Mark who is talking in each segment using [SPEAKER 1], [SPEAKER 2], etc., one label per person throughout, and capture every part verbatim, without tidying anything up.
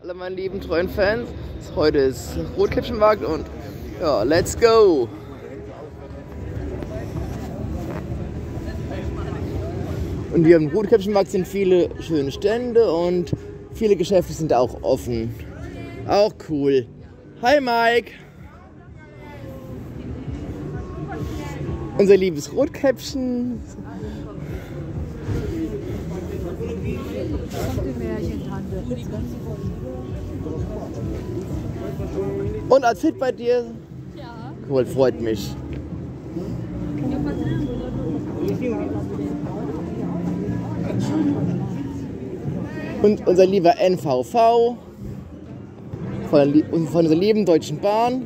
[SPEAKER 1] Alle meine lieben treuen Fans, heute ist Rotkäppchenmarkt und ja, let's go! Und hier im Rotkäppchenmarkt sind viele schöne Stände und viele Geschäfte sind auch offen. Auch cool. Hi Mike! Unser liebes Rotkäppchen. Und alles fit bei dir?
[SPEAKER 2] Ja.
[SPEAKER 1] Cool, freut mich. Und unser lieber N V V von, der, von unserer lieben Deutschen Bahn.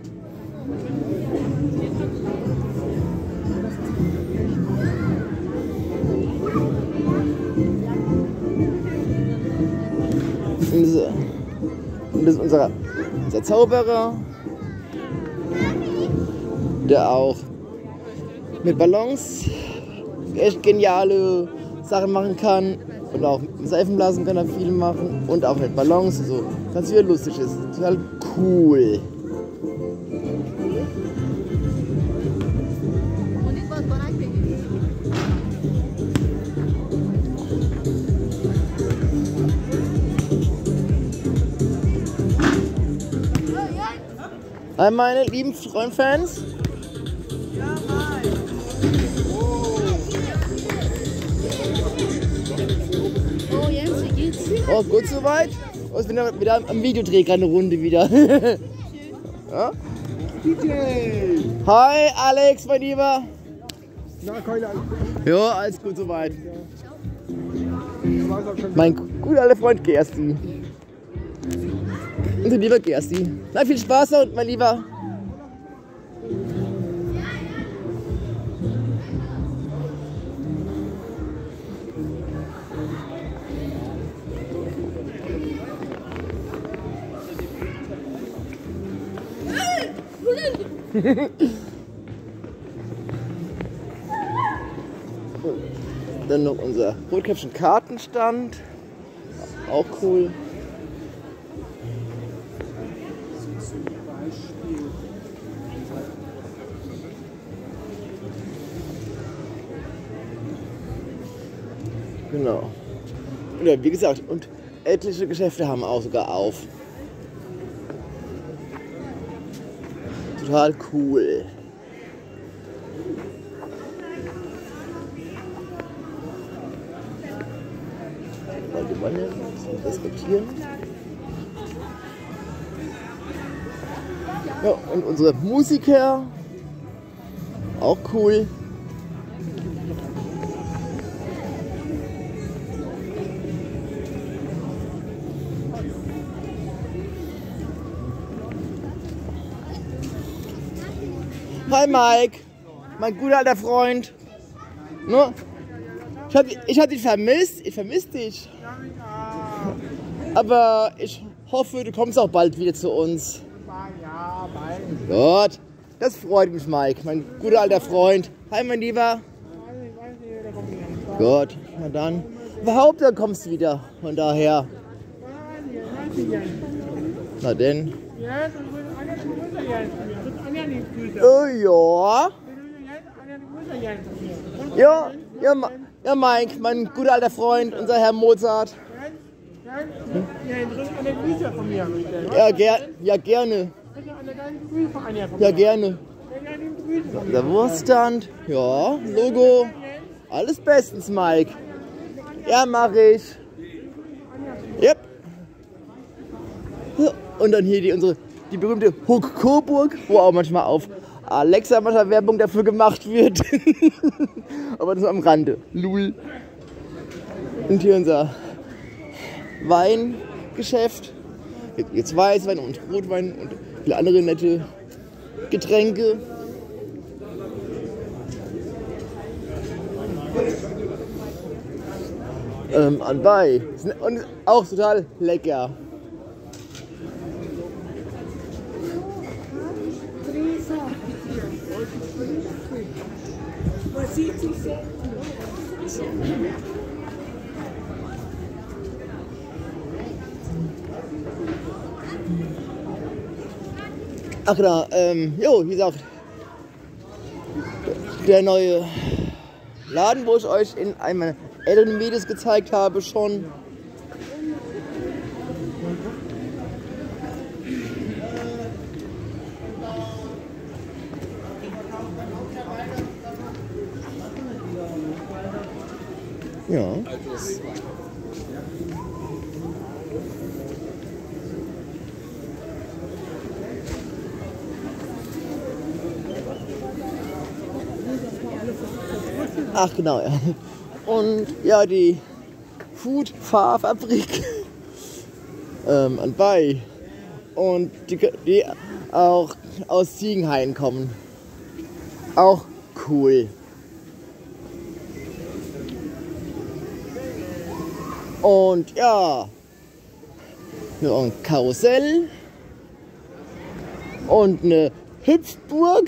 [SPEAKER 1] Und das ist unser, unser Zauberer, der auch mit Ballons echt geniale Sachen machen kann. Und auch mit Seifenblasen kann er viel machen. Und auch mit Ballons, so ganz viel lustig ist. Total cool. Hi meine lieben Freundfans.
[SPEAKER 3] Ja, hi.
[SPEAKER 2] Oh Jens, wie geht's?
[SPEAKER 1] Oh, gut soweit? Oh, ich bin wieder am Videodreh, gerade eine Runde wieder. Ja?
[SPEAKER 3] D J!
[SPEAKER 1] Hi Alex, mein Lieber.
[SPEAKER 3] Na, keine Angst.
[SPEAKER 1] Ja, alles gut soweit. Mein guter alter Freund Gersti. Unser lieber Gersti. Na, viel Spaß noch, mein Lieber. Dann noch unser Rotkäppchen Kartenstand. Auch cool. Genau. Ja, wie gesagt, und etliche Geschäfte haben auch sogar auf. Total cool. Mal die Wanne diskutieren. Ja, und unsere Musiker. Auch cool. Hi Mike, mein guter alter Freund. No? Ich hab, ich hab dich vermisst, ich vermisse dich. Aber ich hoffe, du kommst auch bald wieder zu uns.
[SPEAKER 3] Ja, bald.
[SPEAKER 1] Gut, das freut mich Mike, mein guter alter Freund. Hi mein Lieber. Gut, na dann. Überhaupt, dann kommst du wieder, von daher. Na denn. Oh ja. Ja, ja, ja, Mike, mein guter alter Freund, unser Herr Mozart. Ja, ger ja gerne. Ja, gerne. Der Wurststand, ja, Logo, alles bestens, Mike. Ja, mach ich. Yep. Und dann hier die unsere die berühmte Huck-Coburg, wo auch manchmal auf Alexa manchmal Werbung dafür gemacht wird. Aber das ist am Rande. Lul. Und hier unser Weingeschäft. Jetzt Weißwein und Rotwein und viele andere nette Getränke. Ähm, anbei. Und auch total lecker. Ach genau, ähm, jo, wie gesagt, der neue Laden, wo ich euch in einem meiner älteren Videos gezeigt habe, schon. Ja. Ach genau, ja. Und ja, die Food-Fahrfabrik ähm, anbei. Und die, die auch aus Ziegenhain kommen. Auch cool. Und ja, noch ein Karussell und eine Hüpfburg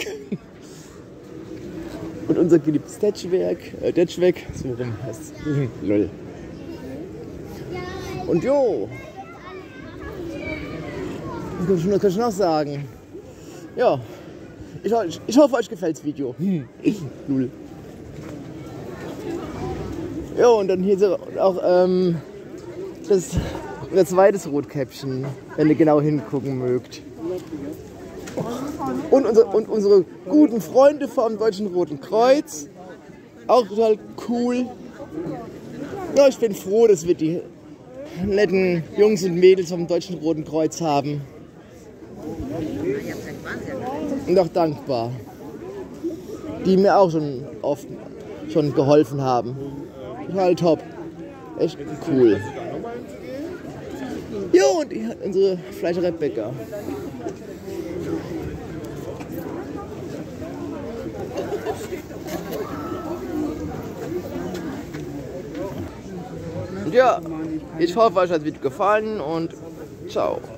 [SPEAKER 1] und unser geliebtes Detschwerk, äh, Detschwerk, so rum heißt es. Lol. Und jo, was kann ich, was kann ich noch sagen? Ja, ich, ich, ich hoffe, euch gefällt das Video. Lol. Ja, und dann hier so auch ähm, das, das zweites Rotkäppchen, wenn ihr genau hingucken mögt. Und unsere, und unsere guten Freunde vom Deutschen Roten Kreuz, auch total cool. Ja, ich bin froh, dass wir die netten Jungs und Mädels vom Deutschen Roten Kreuz haben. Und auch dankbar, die mir auch schon oft schon geholfen haben. Total top. Echt cool. Ja, und unsere Fleischerei Bäcker. Und ja, ich hoffe, euch hat das Video gefallen und ciao.